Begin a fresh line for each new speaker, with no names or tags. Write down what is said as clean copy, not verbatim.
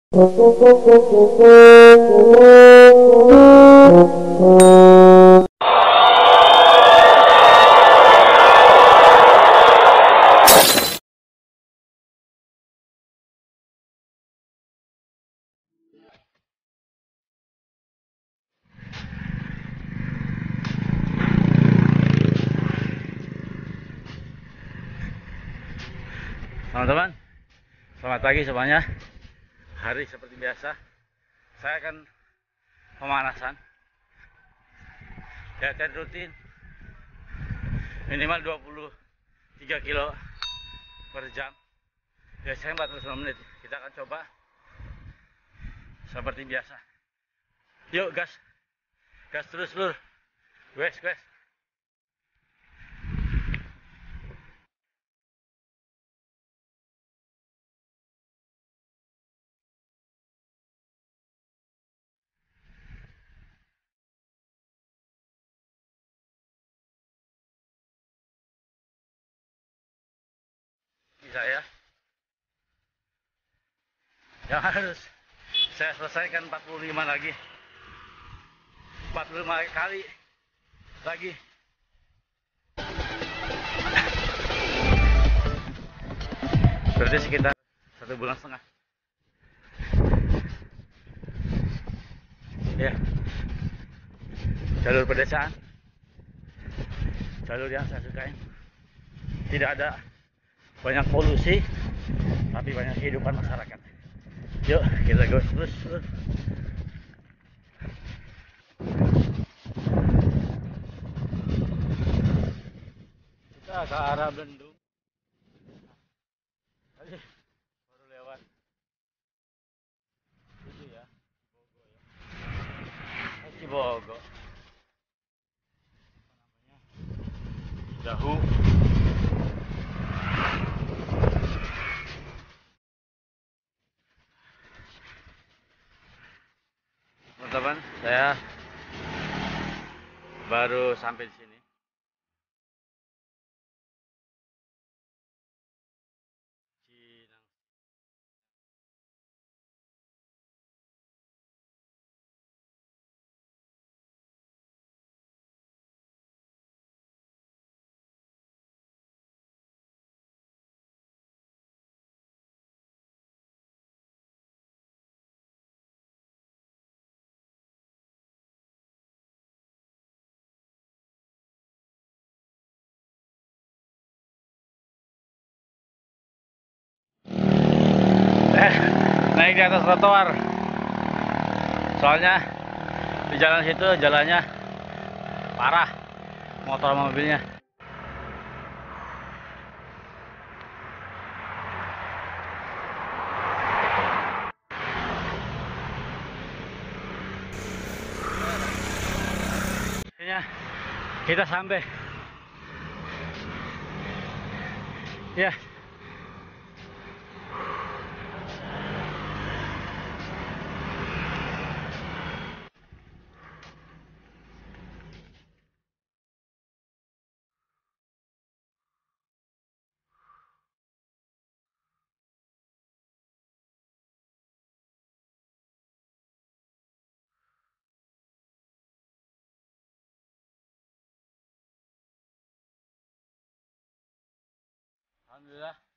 Teman-teman, selamat pagi semuanya. Hari seperti biasa, saya akan pemanasan. Latihan rutin minimal 23 kilo per jam. Biasanya 45 menit. Kita akan coba seperti biasa. Yuk, gas. Gas terus, lur. Wes. Bisa ya. Yang harus saya selesaikan 45 lagi. 45 kali lagi. Berarti sekitar 1,5 bulan. Ya, jalur pedesaan, jalur yang saya sukain. Tidak ada banyak polusi, tapi banyak kehidupan masyarakat. Yuk, kita go terus. Kita ke arah Bendung. Tadi baru lewat itu ya, Cibogo. Dahu. Teman-teman, saya baru sampai di sini. Cinang. Naik di atas trotoar. Soalnya di jalan situ jalannya parah, motor sama mobilnya. Akhirnya kita sampai. Ya. Alhamdulillah